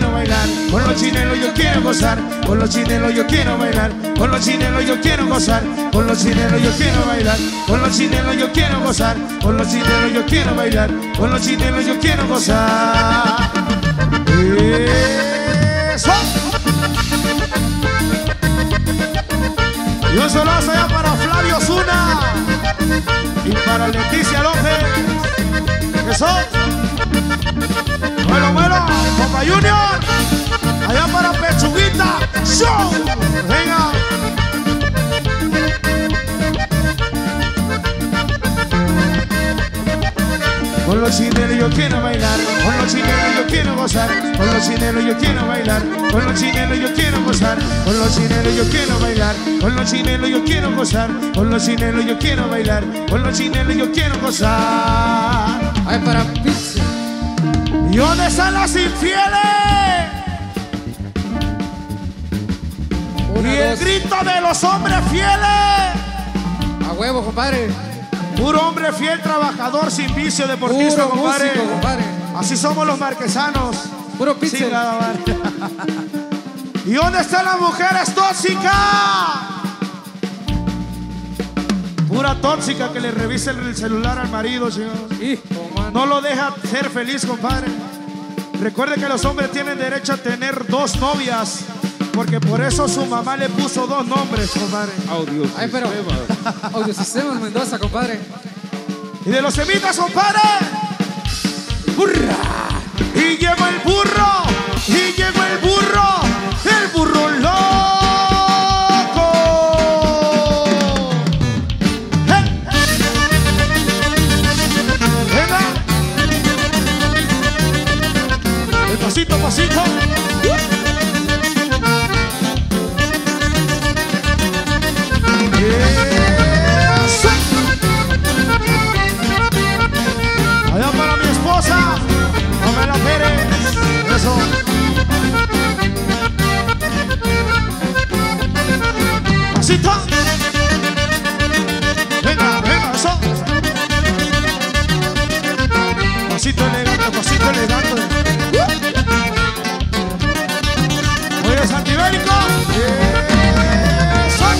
quiero bailar, con los chinelos yo quiero gozar, con los chinelos yo quiero bailar, con los chinelos yo quiero gozar, con los chinelos yo quiero bailar, con los chinelos yo quiero gozar, con los chinelos yo quiero bailar, con los chinelos yo quiero gozar. ¡Eso! Y un solazo allá para Flavio Zuna y para Leticia López. ¡Eso! ¡Muelo, muelo! ¡Compa Junior! Allá para Pechuguita Show. ¡Venga! Con los chinelos yo quiero bailar, con los chinelos yo quiero gozar, con los chinelos yo quiero bailar, con los chinelos yo quiero gozar, con los chinelos yo quiero bailar, con los chinelos yo quiero gozar, con los chinelos yo quiero bailar, con los chinelos yo quiero gozar. Ay, para pizza. ¿Y dónde están las infieles? Una, Y el dos. grito de los hombres fieles. A huevo, compadre. Puro hombre fiel, trabajador, sin vicio, deportista, Puro compadre. músico, compadre. Así somos los marquesanos. Puro pizza. Sí, nada más. ¿Y dónde están las mujeres tóxicas? Pura tóxica que le revisa el celular al marido, señor. No lo deja ser feliz, compadre. Recuerde que los hombres tienen derecho a tener 2 novias, porque por eso su mamá le puso 2 nombres, compadre. Ay, pero Audiosistemas Mendoza, compadre. Y de los semitas, compadre. ¡Burra! Y llegó el burro, y llegó el burro loco. ¡Hey! Venga. El pasito, pasito. Allá para mi esposa, Pamela Pérez. Eso. Pasito. Venga, venga, eso. Pasito elegante, pasito elegante. Oye, Santibérico. Eso.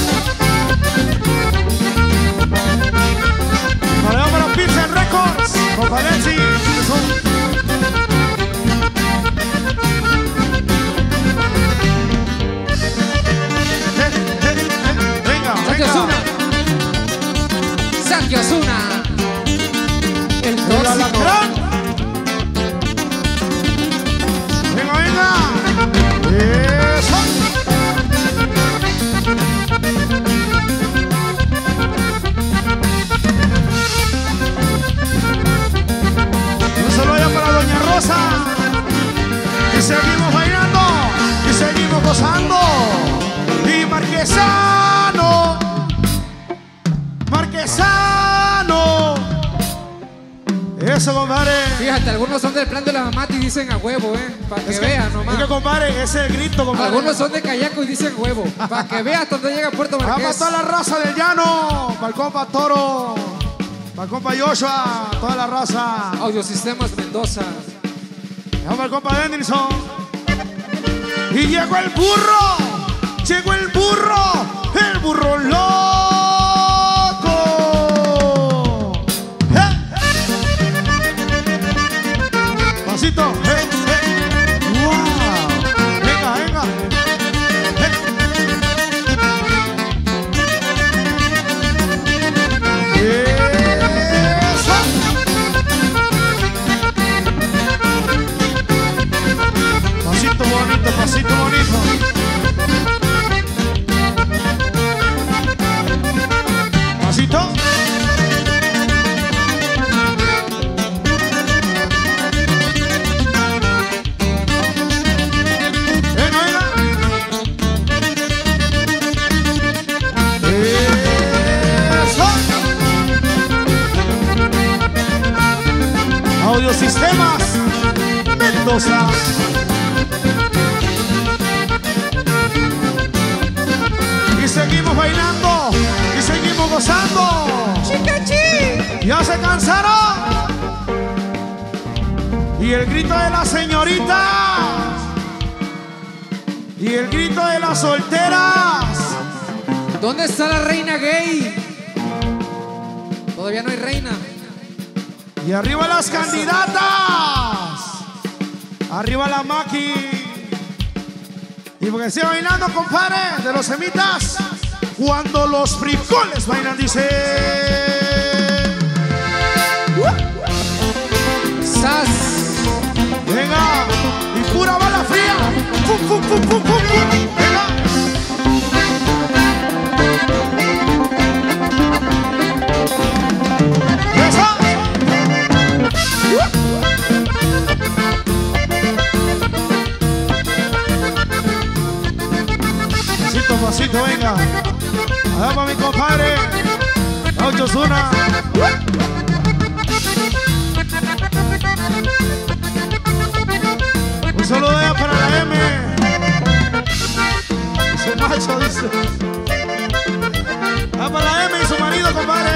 Para Pizza Records, con Valenci. Venga, Santi venga. Ozuna. Santi Ozuna. El El tóxico. alacrán. Venga, venga. Eso. Un saludo allá para Doña Rosa. Y seguimos bailando. Y seguimos gozando. Y Marquesano. Marquesano. Eso, compadre. Fíjate, algunos son del plan de la mamá y dicen a huevo, para que vean nomás. Es que, compadre, ese es el grito, compadre. Algunos son de Cayaco y dicen huevo, para que veas dónde llega Puerto Vamos Marqués. a toda la raza del llano. Para el compa Toro. Para el compa Joshua. Toda la raza. Audiosistemas Mendoza. Vamos al compa Denilson. Y llegó el burro. Llegó el burro. El burro loco. Pasito. Wow. Venga, venga. Eso. Pasito bonito, pasito bonito. Pasito. Venga, venga. Eso. Audiosistemas Mendoza. Y seguimos bailando, y seguimos gozando. ¡Chicachi! ¿Ya se cansaron? Y el grito de la señorita. Y el grito de las solteras. ¿Dónde está la reina gay? Todavía no hay reina. Y arriba las candidatas. Arriba la Maki. Y porque sigue bailando, compadre, de los semitas. Cuando los frijoles bailan, dice. ¡Sas! Venga, y pura bala fría. ¡Pum, pum, pum, pum, pum, pum! Venga. ¡Esa! Pasito, pasito, venga. Allá para mi compadre. 8-1. Un saludo allá para la M. Su macho dice. Allá para la M y su marido, compadre.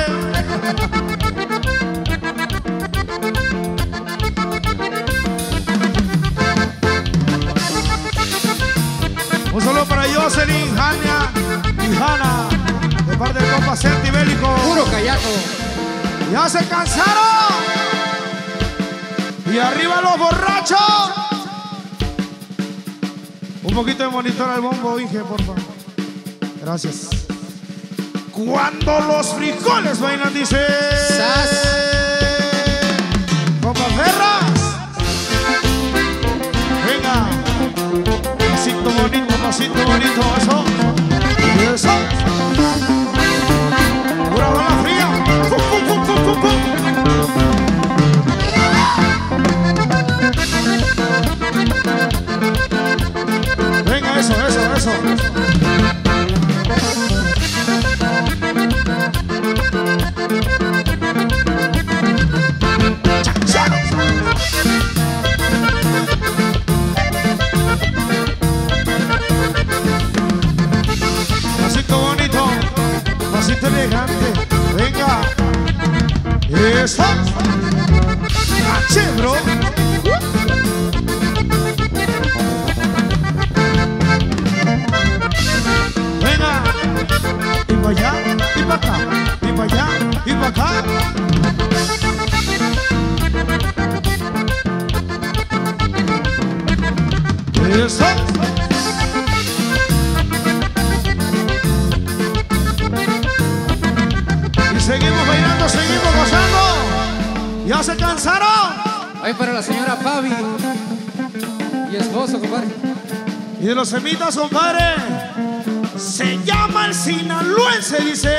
Un saludo para Jocelyn, Jania y Hanna, de parte del compa Centibélico. Puro callaco. ¡Ya se cansaron! ¡Y arriba los borrachos! Un poquito de monitor al bombo, Inge, por favor. Gracias. Cuando los frijoles bailan, dice. ¡Sas! ¡Compa Ferras! Venga. Pasito bonito, eso. Eso. Pura bala fría. Pum, pum, pum, pum, pum, pum. Venga, eso. Pasito bonito, pasito elegante. Venga. Eso. H, bro. Venga. Y para allá, y para acá. Y para allá, y para acá. Eso. Y seguimos bailando, seguimos gozando. ¿Ya se cansaron? Ahí para la señora Fabi y esposo, compadre. Y de los semitas, compadre, se llama el sinaloense, dice.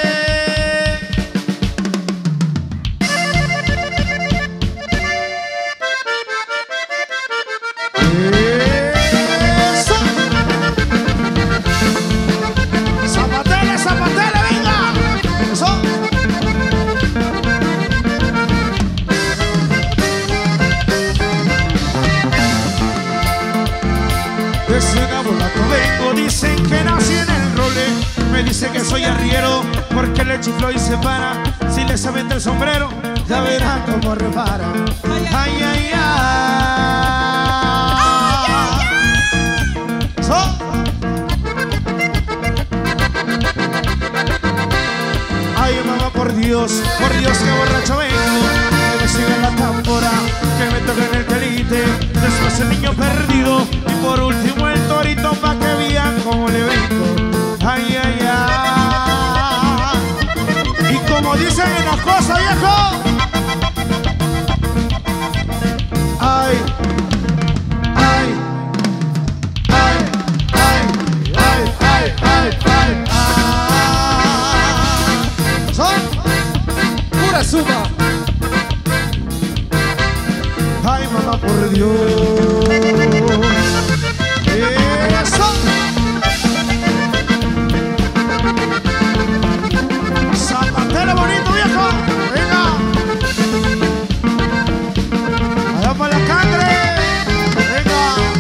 Eso. Zapatele, zapatele, venga. Eso. Desde Nabolato vengo, dicen que nací en el role. Me dicen que soy arriero porque le chiflo y se para. Si les aventa el sombrero, ya verán cómo repara. Ay, ay, ay. So. Ay, mamá, por Dios, que borracho vengo. Que me siga la tambora, que me toquen el quelite. Después el niño perdido y por último el torito pa' que vean cómo le brinco. Ay, ay, ay. Y como dicen en las cosas, viejo. Ay, ay, ay, ay, ay, ay, ay, ay, ay. Son Pura suma. ay, mamá, por Dios. Eso. Zapatero bonito, viejo. Venga. Allá para la cangre. Venga.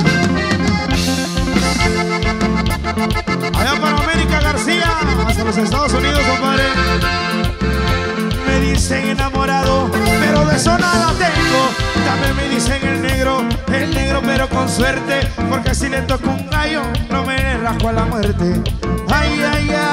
Allá para América García. Hasta los Estados Unidos, compadre. Me dicen enamorado, pero de eso nada tengo. También me dicen el negro pero con con suerte, porque si le toco un gallo no me rasco a la muerte. Ay, ay, ay.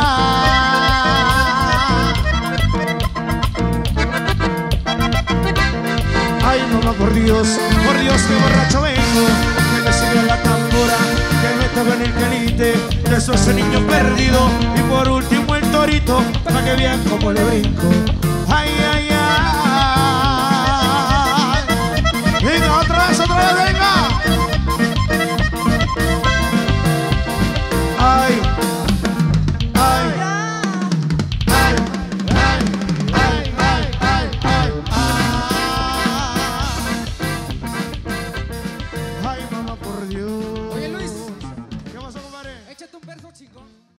Ay, mamá, por Dios, que borracho vengo, que me sirve la tambora, que me toca en el calite, de esos niños perdidos, y por último el torito, para que vean cómo le brinco. Ay, ay.